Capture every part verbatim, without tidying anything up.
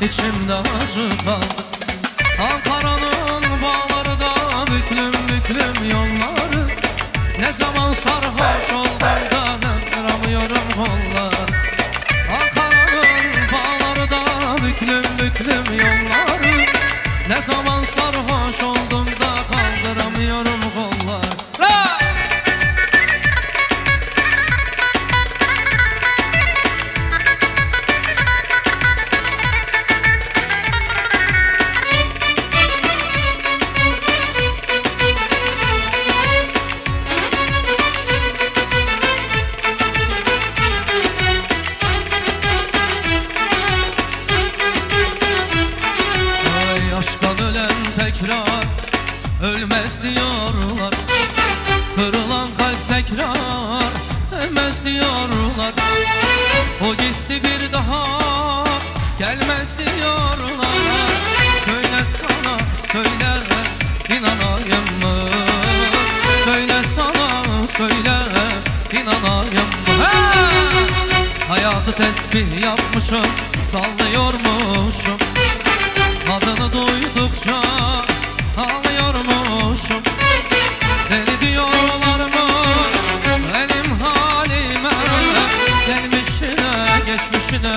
içimde acı kaldı. Ankara'nın bağları da büklüm büklüm yolları. Ne zaman sarhoş oldum da döndüremiyorum kollar. Ankara'nın bağları da büklüm büklüm yolları. Ne zaman sarhoş oldum da kaldıramıyorum kollar. La! Aşktan ölen tekrar ölmez diyorlar. Kırılan kalp tekrar sevmez diyorlar. O gitti bir daha gelmez diyorlar. Söyle sana söyle inanayım mı? Söyle sana söyle inanayım mı? Hey! Hayatı tesbih yapmışım, sallıyormuşum. Adını duydukça ağlıyormuşum. Deli diyorlarmış benim halime. Gelmişine geçmişine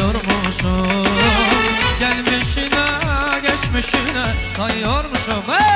sayıyormuşum. Gelmişine geçmişine sayıyormuşum. Hey!